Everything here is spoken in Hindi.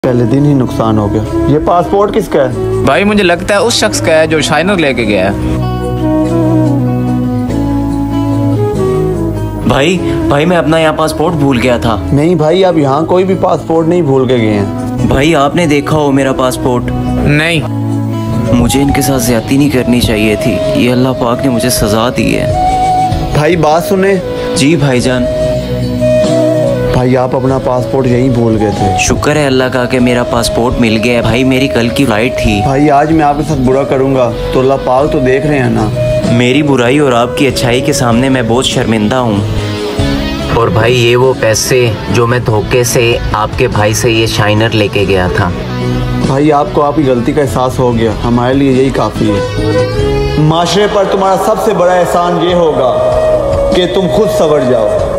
पहले दिन ही नुकसान हो गया। ये पासपोर्ट किसका है? भाई मुझे लगता है उस शख्स का है जो शाइनर लेके गया है। भाई मैं अपना यहाँ पासपोर्ट भूल गया था। नहीं भाई, आप यहाँ कोई भी पासपोर्ट नहीं भूल के गए हैं। भाई आपने देखा हो मेरा पासपोर्ट? नहीं, मुझे इनके साथ ज्यादती नहीं करनी चाहिए थी। ये अल्लाह पाक ने मुझे सजा दी है। भाई बात सुने। जी भाईजान। भाई आप अपना पासपोर्ट यहीं भूल गए थे। शुक्र है अल्लाह का कि मेरा पासपोर्ट मिल गया है। भाई मेरी कल की फ्लाइट थी। भाई आज मैं आपके साथ बुरा करूँगा तो अल्लाह पाक तो देख रहे हैं ना। मेरी बुराई और आपकी अच्छाई के सामने मैं बहुत शर्मिंदा हूँ। और भाई ये वो पैसे जो मैं धोखे से आपके भाई से ये शाइनर लेके गया था। भाई आपको आपकी गलती का एहसास हो गया, हमारे लिए यही काफ़ी है। माशरे पर तुम्हारा सबसे बड़ा एहसान ये होगा कि तुम खुद संवर जाओ।